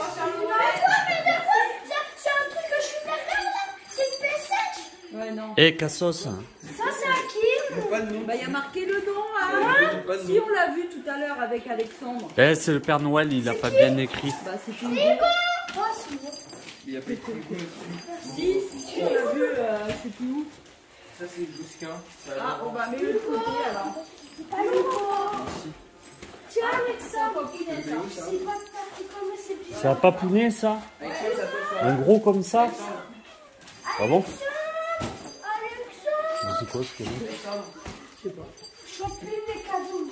va faire le relais. C'est un truc que je suis derrière là. C'est une PS7. Ouais, non. Eh, Cassos. Ça, c'est à qui? Bah, il y a marqué le nom, hein. Si, on l'a vu tout à l'heure avec Alexandre. Eh, c'est le Père Noël, il a pas bien écrit. Bah, c'est une Oh, c'est bon. Il y a pas de Hugo. Si, on l'a vu, je sais plus où. Ça, c'est le Bousquin. Ah, on va mettre le côté alors. C'est pas Hugo. Tiens, Alexandre. ça. C'est pas comme c'est bizarre. C'est un papounet, ça? Alexandre, ça peut faire. Un gros comme ça? Ah bon? Alexandre. C'est quoi ce que c'est? Alexandre. Je sais pas. Je vois plus mes cadeaux.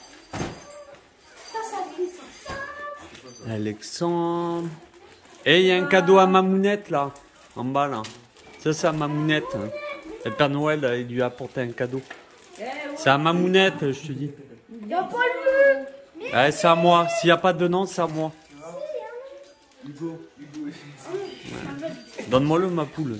Ça glisse. Alexandre. Eh, il y a un cadeau à Mamounette, là. En bas, là. Ça, c'est à Mamounette. Hein. Le Père Noël, il lui a apporté un cadeau. Eh, ouais. C'est à Mamounette, je te dis. Il n'y a pas le nom. Eh, c'est à moi. S'il n'y a pas de nom, c'est à moi. Hugo. Hugo. Donne-moi le, ma poule.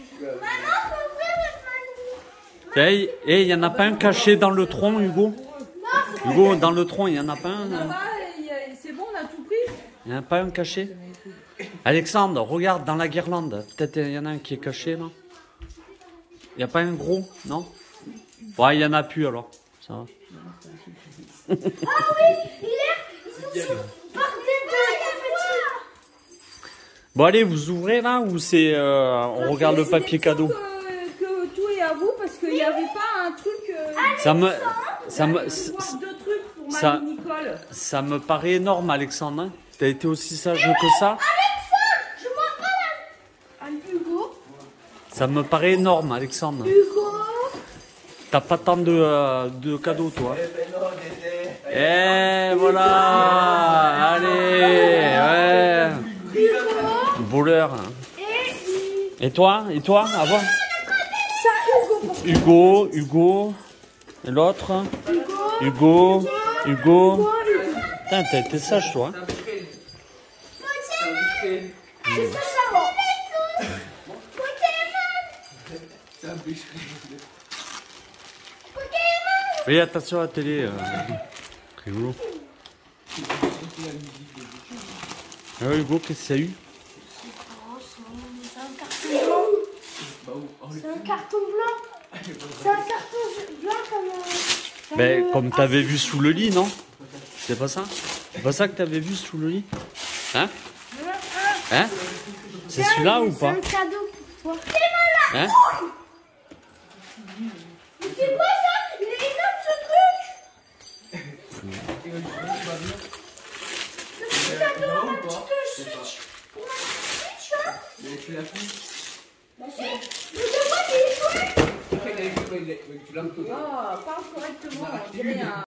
Eh, il n'y en a pas un caché dans le tronc, Hugo? Hugo, dans le tronc, il n'y en a pas un? Ça va, c'est bon, on a tout pris. Il n'y en a pas un caché? Alexandre, regarde dans la guirlande. Peut-être il y en a un qui est caché, là. Il n'y a pas un gros, non? Ouais, il n'y en a plus, alors. Ça va. Ah oui, il est par Bon, allez, vous ouvrez, là, ou c'est... on regarde le papier cadeau? Que tout est à vous, parce qu'il n'y avait pas un truc... Ça me... deux trucs pour ça- Marie Nicole. Ça me paraît énorme, Alexandre. Hein. T'as été aussi sage que ça? Je vois pas Hugo. Ça me paraît énorme, Alexandre. Hugo. T'as pas tant de cadeaux, toi. Eh ben non, Dédé. Eh, voilà. Allez, ouais. Voleur. Hein. Et toi? Et toi? À voir. Ça, Hugo. Hugo. Et l'autre? Hugo. Putain, t'as été sage, toi. C'est un bûcherie. C'est un bûcherie. C'est ça, ça va. C'est un bûcherie. Oui, attention à la télé. Rigolo. Ah, Hugo, qu'est-ce qu'il y a eu? C'est un carton blanc. C'est un carton blanc comme... Ben, comme t'avais vu sous le lit, non? C'est pas ça? C'est pas ça que t'avais vu sous le lit? Hein? Hein? C'est celui-là ou pas? C'est un cadeau pour toi. Hein? C'est quoi ça? Il est énorme ce truc. C'est un cadeau à ma petite Switch. Pour ma petite Switch, hein? Mais tu l'as pris. Bah si. Mais de quoi il est chouette? Tu l'as un peu. Ah, parle correctement, on dirait un...